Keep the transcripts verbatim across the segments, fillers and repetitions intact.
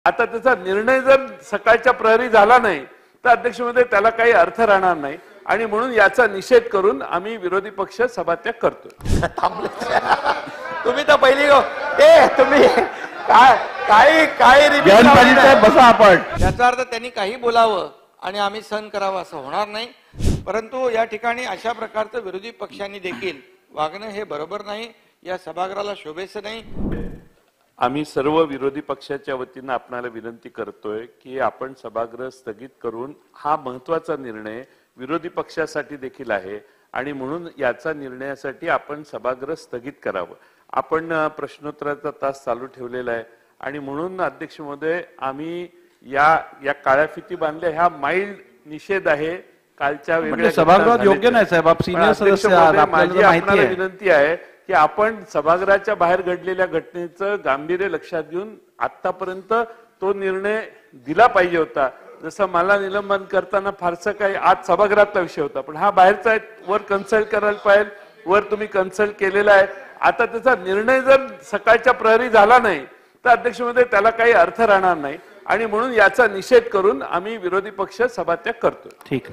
आता त्याचा निर्णय जर सकाळच्या प्रहरी झाला नाही तर अध्यक्ष महोदय त्याला काही अर्थ राहणार नाही आणि म्हणून याचा निषेध करून आम्ही विरोधी पक्ष सभात्याग करतोय. तुम्ही तर पहिली ए तुम्ही काय काही काही बसा आपण. याचा अर्थ त्यांनी काही बोलावं आणि आम्ही सहन करावं असं होणार नाही. परंतु या ठिकाणी अशा प्रकारचं विरोधी पक्षांनी देखील वागणं हे बरोबर नाही, या सभागृहाला शोभेचं नाही. आम्ही सर्व विरोधी पक्षाच्या वतीनं आपणाला विनंती करतोय की आपण सभागृह स्थगित करून हा महत्वाचा निर्णय विरोधी पक्षासाठी देखील आहे आणि म्हणून याचा निर्णयासाठी आपण सभागृह स्थगित करावं. आपण प्रश्नोत्तराचा तास चालू ठेवलेला आहे आणि म्हणून अध्यक्ष महोदय आम्ही या या काळ्या फिती बांधल्या, ह्या माइल्ड निषेध आहे. कालच्या वेगळ्या सभागृहात योग्य नाही साहेब, आप सिनियर सदस्य आहात, माझी आपल्याला विनंती आहे की आपण सभागृहाच्या बाहेर घडलेल्या घटनेचं गांभीर्य लक्षात घेऊन आतापर्यंत तो निर्णय दिला पाहिजे होता. जसं मला निलंबन करताना फारसं काही आज सभागृहातला विषय होता, पण हा बाहेरचा आहे, वर कन्सल्ट करायला पाहिजे, वर तुम्ही कन्सल्ट केलेला आहे. आता त्याचा निर्णय जर सकाळच्या प्रहरी झाला नाही तर अध्यक्ष महोदय त्याला काही अर्थ राहणार नाही आणि म्हणून याचा निषेध करून आम्ही विरोधी पक्ष सभात्याग करतोय. ठीक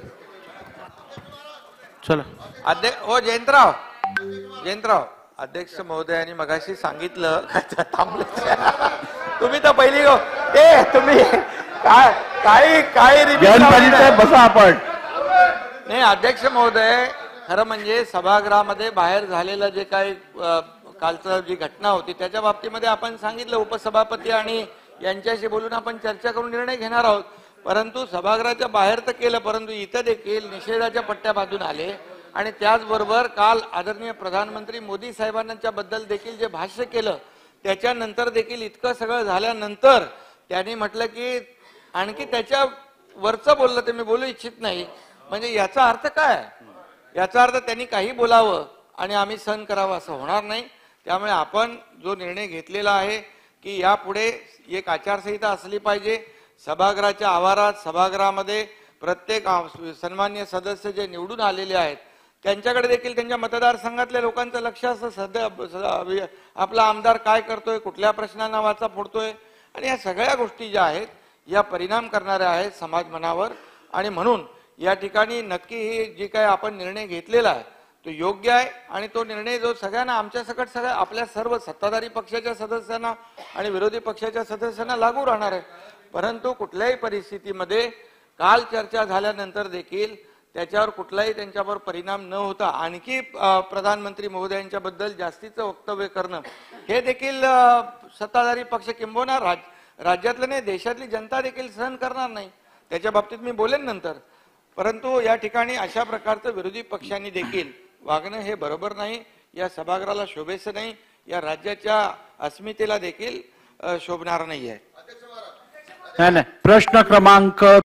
चला अध्यक्ष हो जयंतराव जयंतराव अध्यक्ष महोदयांनी मगाशी सांगितलं थांबले तुम्ही तर पहिली ए तुम्ही काय काही काही बसा आपण. नाही अध्यक्ष महोदय, खरं म्हणजे सभागृहामध्ये बाहेर झालेलं जे काही कालचं जी घटना होती त्याच्या बाबतीमध्ये आपण सांगितलं उपसभापती आणि यांच्याशी बोलून आपण चर्चा करून निर्णय घेणार आहोत. परंतु सभागृहाच्या बाहेर तर केलं, परंतु इथं देखील निषेधाच्या पट्ट्या बांधून आले आणि त्याचबरोबर काल आदरणीय प्रधानमंत्री मोदी साहेबांच्या बद्दल देखील जे भाष्य केलं त्याच्यानंतर देखील इतकं सगळं झाल्यानंतर त्यांनी म्हटलं की आणखी त्याच्या वरचं बोललं ते मी बोलू इच्छित नाही. म्हणजे याचा अर्थ काय? याचा अर्थ त्यांनी काही बोलावं आणि आम्ही सहन करावं असं होणार नाही. त्यामुळे आपण जो निर्णय घेतलेला आहे की यापुढे एक आचारसंहिता असली पाहिजे. सभागृहाच्या आवारात सभागृहामध्ये प्रत्येक सन्मान्य सदस्य जे निवडून आलेले आहेत त्यांच्याकडे देखील त्यांच्या मतदारसंघातल्या लोकांचं लक्ष असतं सध्या आपला आमदार काय करतोय, कुठल्या प्रश्नांना वाचा फोडतोय आणि या सगळ्या गोष्टी ज्या आहेत या परिणाम करणाऱ्या आहेत समाज मनावर. आणि म्हणून या ठिकाणी नक्की ही जी काय आपण निर्णय घेतलेला आहे तो योग्य आहे आणि तो निर्णय जो सगळ्यांना आमच्या सकट सगळ्या आपल्या सर्व सत्ताधारी पक्षाच्या सदस्यांना आणि विरोधी पक्षाच्या सदस्यांना लागू राहणार आहे. परंतु कुठल्याही परिस्थितीमध्ये काल चर्चा झाल्यानंतर देखील त्याच्यावर कुठलाही त्यांच्यावर परिणाम न होता आणखी प्रधानमंत्री महोदयांच्या बद्दल जास्तीचं वक्तव्य करणं हे देखील सत्ताधारी पक्ष किंबहुना राज राज्यातलं नाही देशातली जनता देखील सहन करणार नाही. त्याच्या बाबतीत मी बोलेन नंतर. परंतु या ठिकाणी अशा प्रकारचं विरोधी पक्षांनी देखील वागणं हे बरोबर नाही, या सभागृहाला शोभेचं नाही, या राज्याच्या अस्मितेला देखील शोभणार नाही आहे. प्रश्न क्रमांक